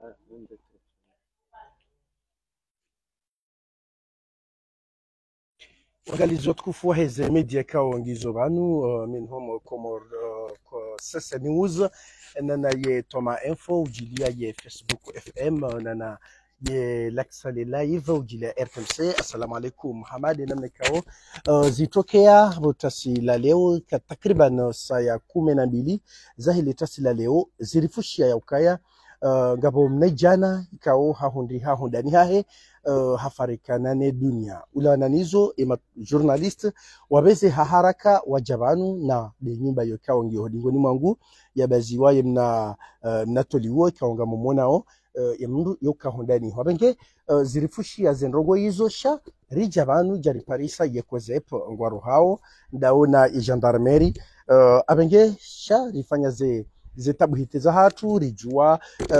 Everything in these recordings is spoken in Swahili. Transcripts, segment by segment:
وقال كفوا هذا ميديا كاونجيزو بانو منهم كومور سس نيوز اننا ي توما انفو وجيليا ي فيسبوك اف ام اننا ي لاكسالي لايف وجيليا ار ام سي. السلام عليكم محمد نمكاو زيتوكيا بوتاسي لا ليو تقريبا سايا كومنا بيلي زاهي تاسي لا ليو زيريفوشيا يوكايا ngabo mnejana ikao hahundani hahe hafarikanane dunia ula nanizo ima journalist wabeze haharaka wajabanu na benyumba yokao ngihodingoni mwangu yabaziwa yemna mnatoliwo kaonga mumonao yemndu yokahundani wabenge zirifushi ya zenrogo hizo sha rijabanu jari parisa yekozep ngwaro hao ndaona gendarmerie abenge sha rifanya zetabu hiteza hatu rijua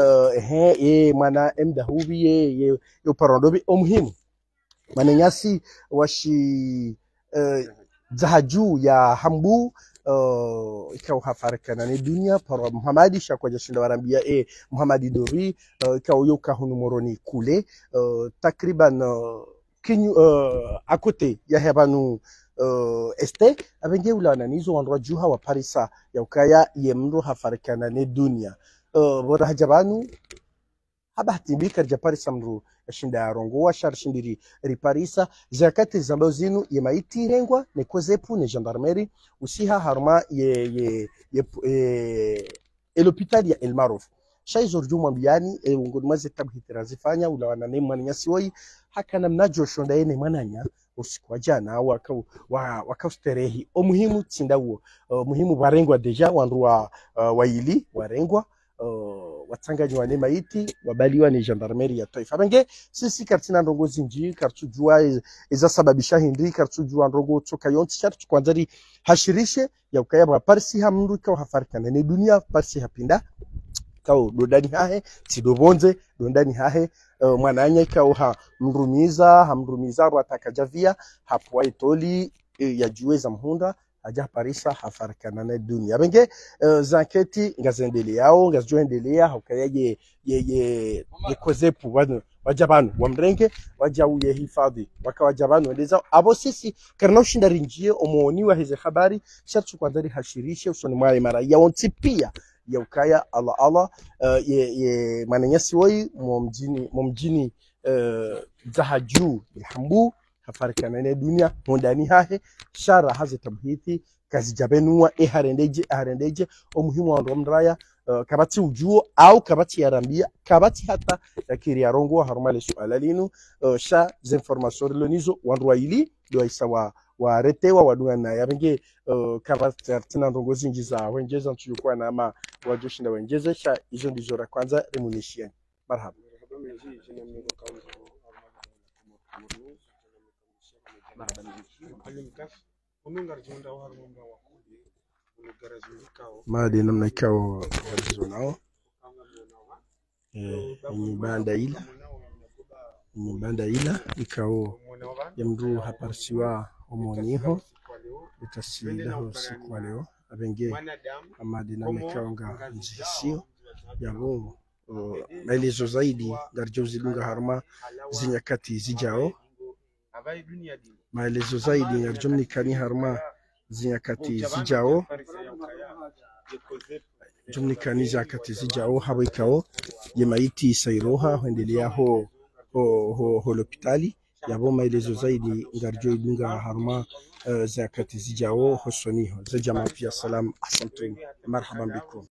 mwana mdahubi ye parondobi omuhimu mananyasi washi zahaju ya hambu ikao hafarakana ni dunia para Muhammadi shakwa jashinda warambia Muhammadi dori ikao yoka hunu moroni kule takriban kinyu akote ya hebanu este abenge ulana nizo wanrwa juha wa parisa ya ukaya yemro hafarikana ne dunia bora hajabanu habati bika ja parisa mru shinda ya rongo wa shar shindiri riparisa zakati zambao zinu yemaiti rengwa ne kozepu ne gendarmerie usiha harma ye l'hôpital ya El Maruf shay zorju mwambiani ngudmaze tabhitirazifanya ulawana ne mwanyasi woi hakana mnajo shonda yene mananya usiku wa jana wakausterehi omuhimu tsinda uo muhimu warengwa deja wanrua waili warengwa watsanganyi wane maiti wabaliwa ni gendarmerie ya taifa benge sisi kartina ndongo zinji kartujua eza sababisha hindi kartujua ndongo tsoka yonti chartu kwanzari hashirishe ya ukaya parsi hamndu kwa hafarikana ne dunia parsi hapinda kao dodani hahe tidobonze dodani hahe mwananya kao hamrumiza rwatakajavia hapo itoli ya jueza mhunda aja parisa hafarikana na dunia benge zanketi ngazendele yao ngazoendelea haukayaje ye kozepu wajabanu wamrenge wajauye hifadhi wakawajabanu endeza abo sisi karna ushinda rinjie omoniwa hizi habari shartu kwanzari hashirishe usoni mwa mara ya ontipia ya ukaya Allah ye mananyasi woi momjini zahaju hambu hafarikana ne dunia mondani hahe shara haze tabhiti kazi jabenua harendeje omuhimu wa ndomraya kabati ujuo au kabati yarambia kabati hata yakiri ya rongo harumale suala linu sha zinformation lonizo wanruaili do isawa waretewa wadua na yabenge kabati tina rongo zinjiza wenjeza ntuyukwa na ama wajoshinda wenjeza sha izo ndizora kwanza remunishiani marhaba madi namna ikao walizonao banda ila ikao yamru haparsiwa omoniho itasilaho siku leo abenge amadi namna ikao nga njisio yabo maelezo zaidi darjozi lunga harma zinyakati zijao maelezo zaidi narjumni kani harma zinyakati zijao jumni kani zakati zijao habikao yemaiti sairoha huendelea ho l'hopitali yabo maelezo zaidi ngarjo lunga harma zakati zijao hosoniho za jamaa pia salam asanteni marhaban bikum